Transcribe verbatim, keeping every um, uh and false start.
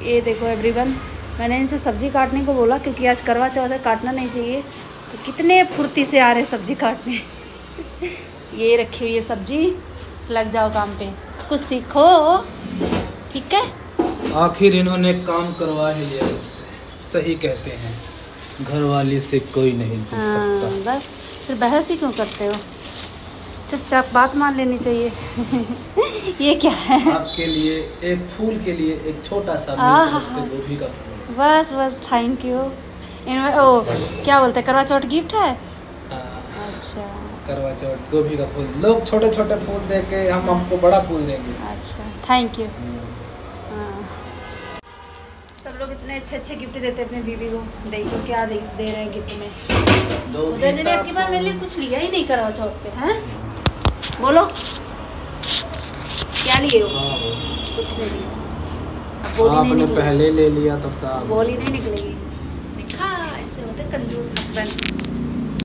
ये देखो एवरीवन, मैंने इनसे सब्जी काटने को बोला क्योंकि आज करवा चौथ है, काटना नहीं चाहिए। तो कितने फुर्ती से आ रहे सब्जी काटने। ये रखी हुई है सब्जी, लग जाओ काम पे, कुछ सीखो, ठीक है। आखिर इन्होंने काम करवा ही लिया उससे। सही कहते हैं, घर वाली से कोई नहीं जीत हाँ, सकता। बस फिर बहस ही क्यों करते हो, चुपचाप बात मान लेनी चाहिए। ये क्या है? आपके लिए एक फूल के लिए एक छोटा सा गोभी का फूल। बस बस थैंक यू। इनमें ओ क्या बोलते हैं, करवा चौथ गिफ्ट है। हाँ, अच्छा, करवा चौथ गोभी का फूल। लोग छोटे छोटे फूल दे के हम आपको बड़ा फूल देंगे। अच्छा थैंक यू। सब लोग इतने अच्छे अच्छे गिफ्ट देते हैं अपने बीवी को, देखो क्या दे, दे रहे हैं गिफ्ट में। उधर जी ने आपकी बार मेरे लिए कुछ लिया ही नहीं करवा चौथ पे, हैं? बोलो क्या लिए हो? कुछ नहीं लिया। अब बोली नहीं निकलेगी। पहले ले लिया तब तो बोली नहीं निकलेगी। देखा, ऐसे होते कंजूस हस्बैंड।